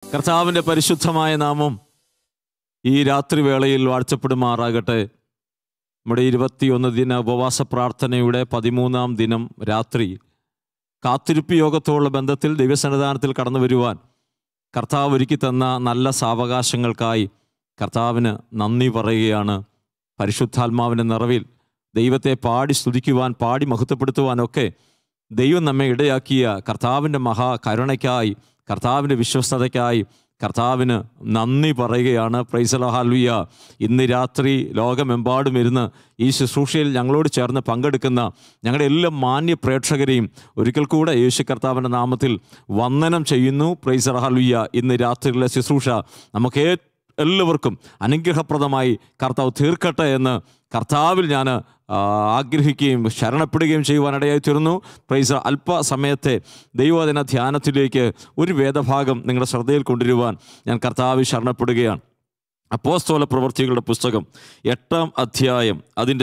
കർത്താവിൻ്റെ പരിശുദ്ധമായ നാമം ഈ രാത്രിവേളയിൽ വാഴ്ത്തപ്പെടുമാറാകട്ടെ. നമ്മുടെ 21 ദിന ഉപവാസ പ്രാർത്ഥനയുടെ 13-ാം ദിനം രാത്രി കാത്തിരിപ്പ് യോഗത്തോടുള്ള ബന്ധത്തിൽ ദൈവസന്നിധാനത്തിൽ കടന്നു വരുവാൻ കർത്താവ് ഒരുക്കി തന്ന നല്ല സാവകാശങ്ങൾക്കായി കർത്താവിന് നന്ദി പറയുകയാണ്. പരിശുദ്ധാത്മാവിൻ്റെ നിറവിൽ ദൈവത്തെ പാടി സ്തുതിക്കുവാൻ, പാടി മഹത്വപ്പെടുത്തുവാനൊക്കെ ദൈവം നമ്മെ ഇടയാക്കിയ കർത്താവിൻ്റെ മഹാകരുണയ്ക്കായി, കർത്താവിൻ്റെ വിശ്വസ്തതയ്ക്കായി കർത്താവിന് നന്ദി പറയുകയാണ്. പ്രൈസ് ദി ലോർഡ്, ഹല്ലേലൂയ. ഇന്ന് രാത്രി ലോകമെമ്പാടും ഇരുന്ന് ഈ ശുശ്രൂഷയിൽ ഞങ്ങളോട് ചേർന്ന് പങ്കെടുക്കുന്ന ഞങ്ങളുടെ എല്ലാ മാന്യ പ്രേക്ഷകരെയും ഒരിക്കൽ കൂടെ യേശു കർത്താവിൻ്റെ നാമത്തിൽ വന്ദനം ചെയ്യുന്നു. പ്രൈസ് ദി ലോർഡ്, ഹല്ലേലൂയ. ഇന്ന് രാത്രിയിലെ ശുശ്രൂഷ നമുക്ക് എല്ലാവർക്കും അനുഗ്രഹപ്രദമായി കർത്താവ് തീർക്കട്ടെ എന്ന് കർത്താവിൽ ഞാൻ ആഗ്രഹിക്കുകയും ശരണപ്പെടുകയും ചെയ്യുവാനിടയായി തീർന്നു. പ്രൈസ് അല്പസമയത്തെ ദൈവവചന ധ്യാനത്തിലേക്ക് ഒരു വേദഭാഗം നിങ്ങളുടെ ശ്രദ്ധയിൽ കൊണ്ടുവരുവാൻ ഞാൻ കർത്താവിൽ ശരണപ്പെടുകയാണ്. അപ്പോസ്തല പ്രവൃത്തികളുടെ പുസ്തകം 8-ാം അധ്യായം അതിൻ്റെ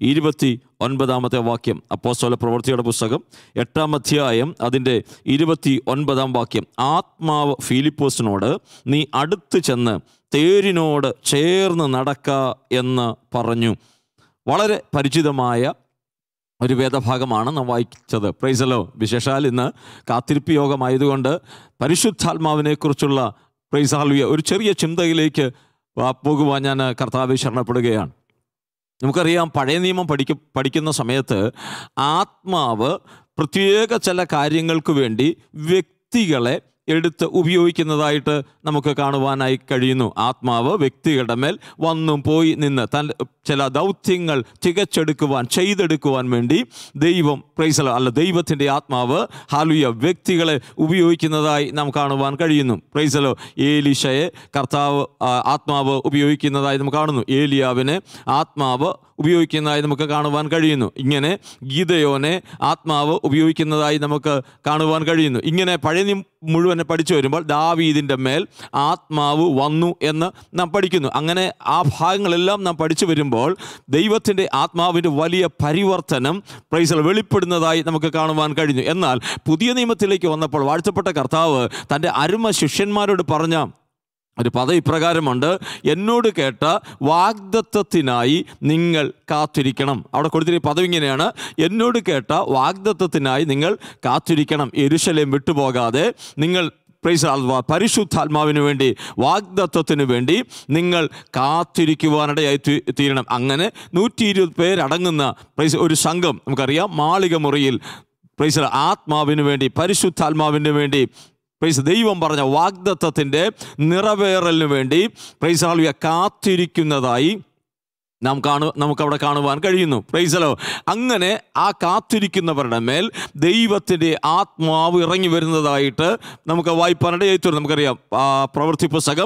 29-ാമത്തെ വാക്യം. അപ്പോസ്തല പ്രവൃത്തിയുടെ പുസ്തകം 8-ാം അധ്യായം അതിൻ്റെ 29-ാം വാക്യം. ആത്മാവ് ഫിലിപ്പോസിനോട്, നീ അടുത്ത് ചെന്ന് തേരിനോട് ചേർന്ന് നടക്ക എന്ന് പറഞ്ഞു. വളരെ പരിചിതമായ ഒരു വേദഭാഗമാണ് നാം വായിച്ചത്. Praise the Lord. വിശേഷാൽ ഇന്ന് കാത്തിരിപ്പ് യോഗമായതുകൊണ്ട് പരിശുദ്ധാത്മാവിനെക്കുറിച്ചുള്ള പ്രൈസ് ഹല്ലേലൂയ ഒരു ചെറിയ ചിന്തയിലേക്ക് പോകുവാൻ ഞാൻ കർത്താവിൽ ശരണപ്പെടുകയാണ്. നമുക്കറിയാം, പഴയ നിയമം പഠിക്കുന്ന സമയത്ത് ആത്മാവ് പ്രത്യേക ചില കാര്യങ്ങൾക്ക് വേണ്ടി വ്യക്തികളെ എടുത്ത് ഉപയോഗിക്കുന്നതായിട്ട് നമുക്ക് കാണുവാനായി കഴിയുന്നു. ആത്മാവ് വ്യക്തികളുടെ മേൽ വന്നും പോയി നിന്ന് ചില ദൗത്യങ്ങൾ തികച്ചെടുക്കുവാൻ, ചെയ്തെടുക്കുവാൻ വേണ്ടി ദൈവം പ്രൈസ് അല്ല ദൈവത്തിൻ്റെ ആത്മാവ് ഹല്ലേലൂയ വ്യക്തികളെ ഉപയോഗിക്കുന്നതായി നാം കാണുവാൻ കഴിയുന്നു. പ്രൈസ് ഏലീശയെ കർത്താവ് ആത്മാവ് ഉപയോഗിക്കുന്നതായി നമുക്ക് കാണുന്നു. ഏലിയാവിനെ ആത്മാവ് ഉപയോഗിക്കുന്നതായി നമുക്ക് കാണുവാൻ കഴിയുന്നു. ഇങ്ങനെ ഗീദയോനെ ആത്മാവ് ഉപയോഗിക്കുന്നതായി നമുക്ക് കാണുവാൻ കഴിയുന്നു. ഇങ്ങനെ പഴയ മുഴുവനെ പഠിച്ചു വരുമ്പോൾ ദാവീദിൻ്റെ മേൽ ആത്മാവ് വന്നു എന്ന് നാം പഠിക്കുന്നു. അങ്ങനെ ആ ഭാഗങ്ങളെല്ലാം നാം പഠിച്ചു വരുമ്പോൾ ദൈവത്തിൻ്റെ ആത്മാവിൻ്റെ വലിയ പരിവർത്തനം പ്രൈസ് വെളിപ്പെടുന്നതായി നമുക്ക് കാണുവാൻ കഴിഞ്ഞു. എന്നാൽ പുതിയ നിയമത്തിലേക്ക് വന്നപ്പോൾ വാഴ്ത്തപ്പെട്ട കർത്താവ് തൻ്റെ അരുമ ശിഷ്യന്മാരോട് പറഞ്ഞ ഒരു പദം ഇപ്രകാരമുണ്ട്: എന്നോട് കേട്ട വാഗ്ദത്തത്തിനായി നിങ്ങൾ കാത്തിരിക്കണം. അവിടെ കൊടുത്തിരിക്കുന്ന പദം ഇങ്ങനെയാണ്: എന്നോട് കേട്ട വാഗ്ദത്തത്തിനായി നിങ്ങൾ കാത്തിരിക്കണം. യെരൂശലേം വിട്ടുപോകാതെ നിങ്ങൾ പരിശുദ്ധാത്മാവിന് വേണ്ടി, വാഗ്ദത്തത്തിന് വേണ്ടി നിങ്ങൾ കാത്തിരിക്കുവാനിടയായി തീരണം. അങ്ങനെ 120 പേരടങ്ങുന്ന ഒരു സംഘം നമുക്കറിയാം മാളിക മുറിയിൽ ആത്മാവിന് വേണ്ടി, പരിശുദ്ധാത്മാവിന് വേണ്ടി ദൈവം പറഞ്ഞ വാഗ്ദത്തത്തിൻ്റെ നിറവേറലിന് വേണ്ടി കാത്തിരിക്കുന്നതായി നമുക്കവിടെ കാണുവാൻ കഴിയുന്നു. Praise the Lord. അങ്ങനെ ആ കാത്തിരിക്കുന്നവരുടെ മേൽ ദൈവത്തിൻ്റെ ആത്മാവ് ഇറങ്ങി വരുന്നതായിട്ട് നമുക്ക് വായിപ്പാനിടയായി തീർന്നു. നമുക്കറിയാം പ്രവൃത്തി പുസ്തകം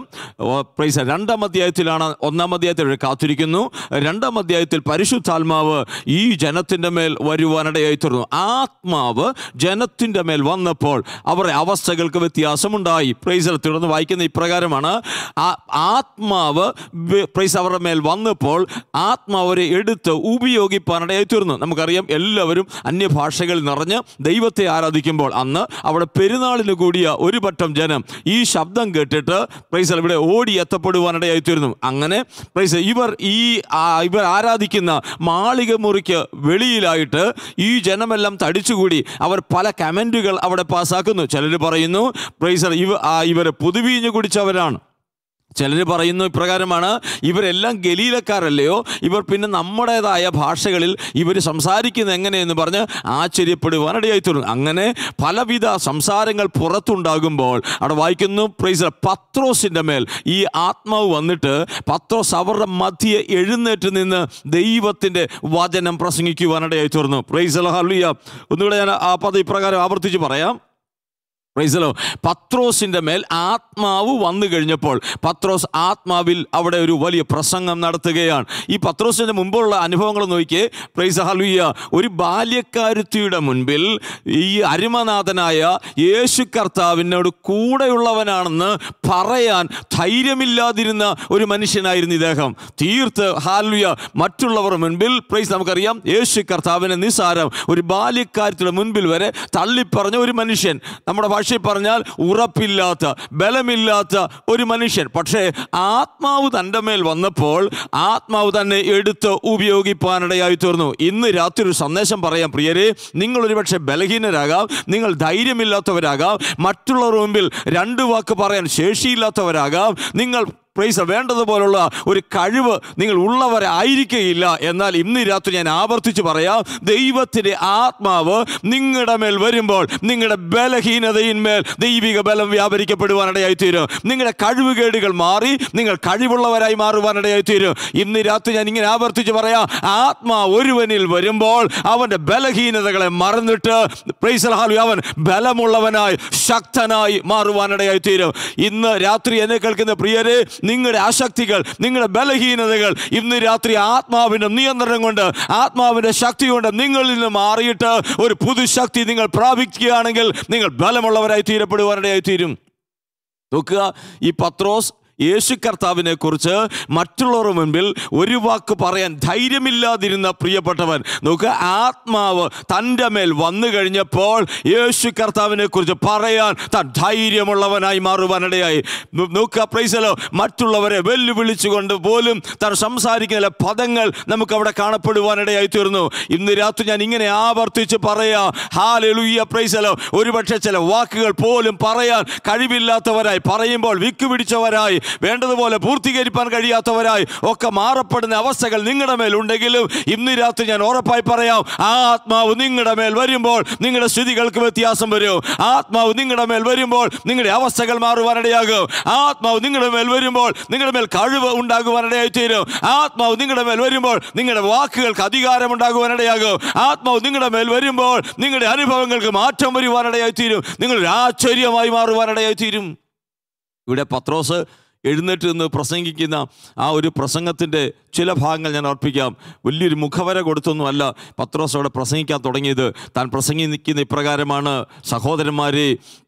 2-ാം അധ്യായത്തിലാണ്. 1-ാം അധ്യായത്തിൽ കാത്തിരിക്കുന്നു, 2-ാം അധ്യായത്തിൽ പരിശുദ്ധാത്മാവ് ഈ ജനത്തിൻ്റെ മേൽ വരുവാനിടയായി തീർന്നു. ആത്മാവ് ജനത്തിൻ്റെ മേൽ വന്നപ്പോൾ അവരുടെ അവസ്ഥകൾക്ക് വ്യത്യാസമുണ്ടായി. Praise the Lord. തുടർന്ന് വായിക്കുന്ന ഇപ്രകാരമാണ്: ആത്മാവ് അവരുടെ മേൽ വന്നപ്പോൾ ആത്മാവരെ എടുത്ത് ഉപയോഗിപ്പാനിടയായി തീർന്നു. നമുക്കറിയാം, എല്ലാവരും അന്യഭാഷകളിൽ നിറഞ്ഞ് ദൈവത്തെ ആരാധിക്കുമ്പോൾ അന്ന് അവിടെ പെരുന്നാളിന് കൂടിയ ഒരു പറ്റം ജനം ഈ ശബ്ദം കേട്ടിട്ട് പ്രൈസ് ഇവിടെ ഓടി എത്തപ്പെടുവാനിടയായി തീർന്നു. അങ്ങനെ പ്രൈസ് ഇവർ ആരാധിക്കുന്ന മാളിക മുറിക്ക് വെളിയിലായിട്ട് ഈ ജനമെല്ലാം തടിച്ചുകൂടി അവർ പല കമൻറ്റുകൾ അവിടെ പാസ്സാക്കുന്നു. ചിലർ പറയുന്നു പ്രൈസ് ഇവർ പുതുവീഞ്ഞ് കുടിച്ചവരാണ്. ചിലർ പറയുന്നു ഇപ്രകാരമാണ്: ഇവരെല്ലാം ഗലീലക്കാരല്ലയോ, ഇവർ പിന്നെ നമ്മുടേതായ ഭാഷകളിൽ ഇവർ സംസാരിക്കുന്നത് എങ്ങനെയെന്ന് പറഞ്ഞ് ആശ്ചര്യപ്പെടുവാനിടയായി തീർന്നു. അങ്ങനെ പലവിധ സംസാരങ്ങൾ പുറത്തുണ്ടാകുമ്പോൾ അവിടെ വായിക്കുന്നു പ്രൈസ് പത്രോസിൻ്റെ മേൽ ഈ ആത്മാവ് വന്നിട്ട് പത്രോസ് അവരുടെ മധ്യേ എഴുന്നേറ്റ് നിന്ന് ദൈവത്തിൻ്റെ വചനം പ്രസംഗിക്കുവാനിടയായി തീർന്നു. പ്രൈസ് ഹല്ലേലൂയ. ഒന്നുകൂടെ ഞാൻ ആ പദം ഇപ്രകാരം ആവർത്തിച്ച് പറയാം. Praise the Lord. പത്രോസിൻ്റെ മേൽ ആത്മാവ് വന്നു കഴിഞ്ഞപ്പോൾ പത്രോസ് ആത്മാവിൽ അവിടെ ഒരു വലിയ പ്രസംഗം നടത്തുകയാണ്. ഈ പത്രോസിൻ്റെ മുമ്പുള്ള അനുഭവങ്ങൾ നോക്കിയേ. പ്രൈസ് ഹല്ലേലൂയ. ഒരു ബാല്യക്കാരുത്തിയുടെ മുൻപിൽ ഈ അരുമനാഥനായ യേശു കർത്താവിനോട് കൂടെയുള്ളവനാണെന്ന് പറയാൻ ധൈര്യമില്ലാതിരുന്ന ഒരു മനുഷ്യനായിരുന്നു ഇദ്ദേഹം. തീർത്ത് ഹല്ലേലൂയ മറ്റുള്ളവർ മുൻപിൽ പ്രൈസ് നമുക്കറിയാം യേശു കർത്താവിനെ നിസ്സാരം ഒരു ബാല്യക്കാരുത്തിയുടെ മുൻപിൽ വരെ തള്ളിപ്പറഞ്ഞ ഒരു മനുഷ്യൻ. നമ്മുടെ ഭാഷ ഭാഷയിൽ പറഞ്ഞാൽ ഉറപ്പില്ലാത്ത, ബലമില്ലാത്ത ഒരു മനുഷ്യൻ. പക്ഷേ ആത്മാവ് തൻ്റെ മേൽ വന്നപ്പോൾ ആത്മാവ് തന്നെ എടുത്ത് ഉപയോഗിപ്പാനിടയായി തീർന്നു. ഇന്ന് രാത്രി ഒരു സന്ദേശം പറയാം പ്രിയരെ. നിങ്ങൾ ഒരുപക്ഷെ ബലഹീനരാകാം, നിങ്ങൾ ധൈര്യമില്ലാത്തവരാകാം, മറ്റുള്ളവരുടെ മുമ്പിൽ രണ്ട് വാക്ക് പറയാൻ ശേഷിയില്ലാത്തവരാകാം, നിങ്ങൾ വേണ്ടതുപോലുള്ള ഒരു കഴിവ് നിങ്ങൾ ഉള്ളവരായിരിക്കുകയില്ല. എന്നാൽ ഇന്ന് രാത്രി ഞാൻ ആവർത്തിച്ച് പറയാം, ദൈവത്തിൻ്റെ ആത്മാവ് നിങ്ങളുടെ മേൽ വരുമ്പോൾ നിങ്ങളുടെ ബലഹീനതയിന്മേൽ ദൈവിക ബലം വ്യാപരിക്കപ്പെടുവാനിടയായി തീരും. നിങ്ങളുടെ കഴിവുകേടുകൾ മാറി നിങ്ങൾ കഴിവുള്ളവരായി മാറുവാനിടയായി തീരും. ഇന്ന് രാത്രി ഞാൻ ഇങ്ങനെ ആവർത്തിച്ച് പറയാം, ആത്മാവ് ഒരുവനിൽ വരുമ്പോൾ അവൻ്റെ ബലഹീനതകളെ മറന്നിട്ട് അവൻ ബലമുള്ളവനായി ശക്തനായി മാറുവാനിടയായി തീരും. ഇന്ന് രാത്രി എന്നെ കേൾക്കുന്ന പ്രിയരെ, നിങ്ങളുടെ അശക്തികൾ, നിങ്ങളുടെ ബലഹീനതകൾ ഇന്ന് രാത്രി ആത്മാവിൻ്റെ നിയന്ത്രണം കൊണ്ട്, ആത്മാവിൻ്റെ ശക്തി കൊണ്ട് നിങ്ങളിൽ നിന്ന് മാറിയിട്ട് ഒരു പുതുശക്തി നിങ്ങൾ പ്രാപിക്കുകയാണെങ്കിൽ നിങ്ങൾ ബലമുള്ളവരായി തീരപ്പെടുവാനിടയായി തീരും. നോക്കുക, ഈ പത്രോസ് യേശു കർത്താവിനെ കുറിച്ച് മറ്റുള്ളവരുടെ മുൻപിൽ ഒരു വാക്ക് പറയാൻ ധൈര്യമില്ലാതിരുന്ന പ്രിയപ്പെട്ടവൻ, നോക്കുക, ആത്മാവ് തൻ്റെ മേൽ വന്നു കഴിഞ്ഞപ്പോൾ യേശു കർത്താവിനെ കുറിച്ച് പറയാൻ താൻ ധൈര്യമുള്ളവനായി മാറുവാനിടയായി. നോക്കുക, പ്രൈസലോ, മറ്റുള്ളവരെ വെല്ലുവിളിച്ചുകൊണ്ട് പോലും താൻ സംസാരിക്കുന്ന പദങ്ങൾ നമുക്ക് അവിടെ കാണപ്പെടുവാനിടയായി തീർന്നു. ഇന്ന് രാത്രി ഞാൻ ഇങ്ങനെ ആവർത്തിച്ച് പറയാം, ഹല്ലേലൂയ, പ്രൈസലോ, ഒരുപക്ഷെ ചില വാക്കുകൾ പോലും പറയാൻ കഴിവില്ലാത്തവരായി, പറയുമ്പോൾ വിക്കുപിടിച്ചവരായി, വേണ്ടതുപോലെ പൂർത്തീകരിക്കാൻ കഴിയാത്തവരായി ഒക്കെ മാറപ്പെടുന്ന അവസ്ഥകൾ നിങ്ങളുടെ മേലുണ്ടെങ്കിലും ഇന്ന് രാത്രി ഞാൻ ഉറപ്പായി പറയാം, ആത്മാവ് നിങ്ങളുടെ മേൽ വരുമ്പോൾ നിങ്ങളുടെ സ്ഥിതികൾക്ക് വ്യത്യാസം വരും. ആത്മാവ് നിങ്ങളുടെ മേൽ വരുമ്പോൾ നിങ്ങളുടെ അവസ്ഥകൾ മാറുവാനിടയാകും. ആത്മാവ് നിങ്ങളുടെ മേൽ വരുമ്പോൾ നിങ്ങളുടെ മേൽ കഴിവ് ഉണ്ടാകുവാനിടയായി തീരും. ആത്മാവ് നിങ്ങളുടെ മേൽ വരുമ്പോൾ നിങ്ങളുടെ വാക്കുകൾക്ക് അധികാരം ഉണ്ടാകുവാനിടയാകും. ആത്മാവ് നിങ്ങളുടെ മേൽ വരുമ്പോൾ നിങ്ങളുടെ അനുഭവങ്ങൾക്ക് മാറ്റം വരുവാനിടയായി തീരും. നിങ്ങളൊരു ആശ്ചര്യമായി മാറുവാനിടയായി തീരും. ഇവിടെ പത്രോസ് എഴുന്നേറ്റ് നിന്ന് പ്രസംഗിക്കുന്ന ആ ഒരു പ്രസംഗത്തിൻ്റെ ചില ഭാഗങ്ങൾ ഞാൻ ഓർപ്പിക്കാം. വലിയൊരു മുഖവര കൊടുത്തൊന്നുമല്ല പത്രോസ് അവിടെ പ്രസംഗിക്കാൻ തുടങ്ങിയത്. താൻ പ്രസംഗിക്കുന്ന ഇപ്രകാരമാണ്: സഹോദരന്മാരെ,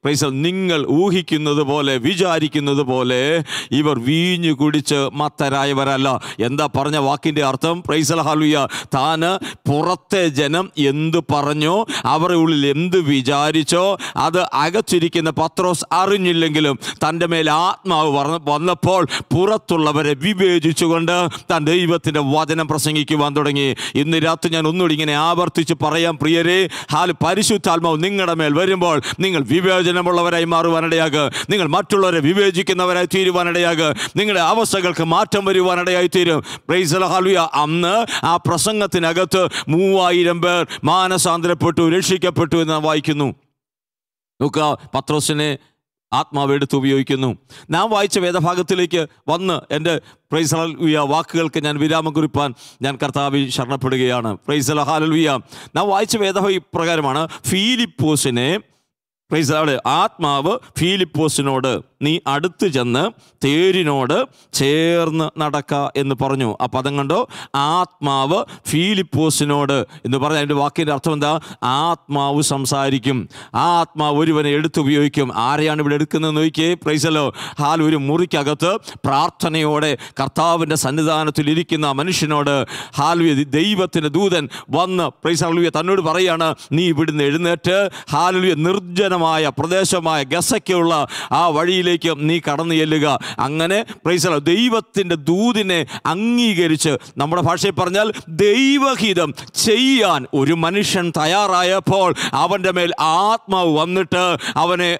നിങ്ങൾ ഊഹിക്കുന്നത് പോലെ, വിചാരിക്കുന്നത് പോലെ ഇവർ വീഞ്ഞു കുടിച്ച് മത്തരായവരല്ല. എന്താ പറഞ്ഞ വാക്കിൻ്റെ അർത്ഥം? പ്രൈസ് ഹല്ലേലൂയ. താന് പുറത്തെ ജനം എന്ത് പറഞ്ഞോ, അവരുടെ ഉള്ളിൽ എന്ത് വിചാരിച്ചോ, അത് അകച്ചിരിക്കുന്ന പത്രോസ് അറിഞ്ഞില്ലെങ്കിലും തൻ്റെ മേൽ ആത്മാവ് വന്നപ്പോൾ പുറത്തുള്ളവരെ വിവേചിച്ചുകൊണ്ട് താൻ ദൈവത്തിൻ്റെ വചനം പ്രസംഗിക്കുവാൻ തുടങ്ങി. ഇന്ന് രാത്രി ഞാൻ ഒന്നുകൂടി ഇങ്ങനെ ആവർത്തിച്ച് പറയാം പ്രിയരെ, പരിശുദ്ധാത്മാവ് നിങ്ങളുടെ മേൽ വരുമ്പോൾ നിങ്ങൾ വിവേചനമുള്ളവരായി മാറുവാനിടയാകുക. നിങ്ങൾ മറ്റുള്ളവരെ വിവേചിക്കുന്നവരായി തീരുവാനിടയാകുക. നിങ്ങളുടെ അവസ്ഥകൾക്ക് മാറ്റം വരുവാനിടയായി തീരും. പ്രൈസ് ഹല്ലേലൂയ. അന്ന് ആ പ്രസംഗത്തിനകത്ത് 3000 പേർ മാനസാന്തരപ്പെട്ടു, രക്ഷിക്കപ്പെട്ടു എന്ന് നാം വായിക്കുന്നു. നോക്കുക, പത്രോസിനെ ആത്മാവ് എടുത്ത് ഉപയോഗിക്കുന്നു. നാം വായിച്ച വേദഭാഗത്തിലേക്ക് വന്ന് എൻ്റെ പ്രൈസ് ഹല്ലേലൂയ വാക്കുകൾക്ക് ഞാൻ വിരാമം കുറിപ്പാൻ ഞാൻ കർത്താവിൽ ശരണപ്പെടുകയാണ്. Price hallelujah. നാം വായിച്ച വേദഭാഗം ഇപ്രകാരമാണ്: ഫിലിപ്പോസിനെ, പ്രൈസ് ഹല്ലേലൂയ, ആത്മാവ് ഫിലിപ്പോസിനോട് നീ അടുത്ത് ചെന്ന് തേരിനോട് ചേർന്ന് നടക്ക എന്ന് പറഞ്ഞു. ആ പദം കണ്ടോ? ആത്മാവ് ഫിലിപ്പോസിനോട് എന്ന് പറഞ്ഞാൽ അതിൻ്റെ വാക്കിൻ്റെ അർത്ഥം എന്താ? ആത്മാവ് സംസാരിക്കും. ആ ആത്മാവ് ഒരുവനെ എടുത്തുപയോഗിക്കും. ആരെയാണ് ഇവിടെ എടുക്കുന്നതെന്ന് നോക്കിയേ. പ്രൈസലോ, ഒരു മുറിക്കകത്ത് പ്രാർത്ഥനയോടെ കർത്താവിൻ്റെ സന്നിധാനത്തിൽ ഇരിക്കുന്ന മനുഷ്യനോട് ദൈവത്തിൻ്റെ ദൂതൻ വന്ന് പ്രൈസ് ഹല്ലേലൂയ തന്നോട് പറയാണ്, നീ ഇവിടുന്ന് എഴുന്നേറ്റ് നിർജ്ജനമായ പ്രദേശമായ ഗസയ്ക്കുള്ള ആ വഴിയിൽ നീ കടന്നു ചെല്ലുക. അങ്ങനെ പ്രൈസ് ദൈവത്തിൻ്റെ ദൂതിനെ അംഗീകരിച്ച്, നമ്മുടെ ഭാഷയിൽ പറഞ്ഞാൽ ദൈവഹിതം ചെയ്യാൻ ഒരു മനുഷ്യൻ തയ്യാറായപ്പോൾ അവൻ്റെ മേൽ ആത്മാവ് വന്നിട്ട് അവനെ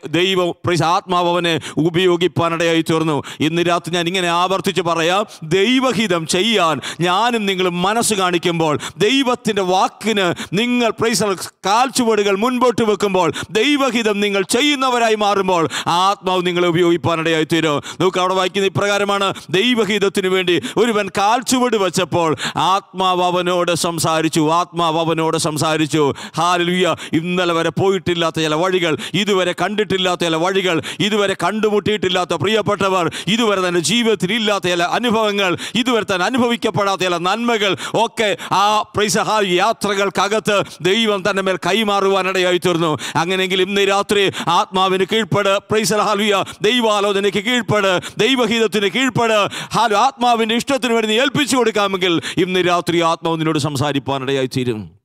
ആത്മാവ് അവനെ ഉപയോഗിപ്പാനിടയായി തീർന്നു. ഇന്ന് രാത്രി ഞാൻ ഇങ്ങനെ ആവർത്തിച്ച് പറയാം, ദൈവഹിതം ചെയ്യാൻ ഞാനും നിങ്ങളും മനസ്സ് കാണിക്കുമ്പോൾ, ദൈവത്തിൻ്റെ വാക്കിന് നിങ്ങൾ കാൽച്ചുവടുകൾ മുൻപോട്ട് വെക്കുമ്പോൾ, ദൈവഹിതം നിങ്ങൾ ചെയ്യുന്നവരായി മാറുമ്പോൾ ആത്മാവ് നിങ്ങളെ ഉപയോഗിപ്പാനിടയായി തീരും. നമുക്ക് അവിടെ വായിക്കുന്ന ഇപ്രകാരമാണ്: ദൈവഹിതത്തിന് വേണ്ടി ഒരുവൻ കാൽച്ചുവട് വെച്ചപ്പോൾ ആത്മാവ് അവനോട് സംസാരിച്ചു. ആത്മാവ് അവനോട് സംസാരിച്ചു. ഹല്ലേലൂയ. ഇന്നലെ വരെ പോയിട്ടില്ലാത്ത ചില വഴികൾ, ഇതുവരെ കണ്ടിട്ടില്ലാത്ത ചില വഴികൾ, ഇതുവരെ കണ്ടുമുട്ടിയിട്ടില്ലാത്ത പ്രിയപ്പെട്ടവർ, ഇതുവരെ തന്നെ ജീവിതത്തിൽ ഇല്ലാത്ത ചില അനുഭവങ്ങൾ, ഇതുവരെ തന്നെ അനുഭവിക്കപ്പെടാത്ത ചില നന്മകൾ ഒക്കെ ആ യാത്രകൾക്കകത്ത് ദൈവം തന്നെ മേൽ കൈമാറുവാനിടയായി തീർന്നു. അങ്ങനെയെങ്കിൽ ഇന്ന് രാത്രി ആത്മാവിന് കീഴ്പ്പെട്, പ്രൈസ് ഹല്ലേലൂയ, ദൈവാലോചനയ്ക്ക് കീഴ്പ്പെട്, ദൈവഹിതത്തിന് കീഴ്പ്പെട്, ആത്മാവിൻ്റെ ഇഷ്ടത്തിന് വേണ്ടി നീ ഏൽപ്പിച്ചു കൊടുക്കാമെങ്കിൽ ഇന്ന് രാത്രി ആത്മാവ് നിന്നോട് സംസാരിപ്പാനിടയായി തീരും.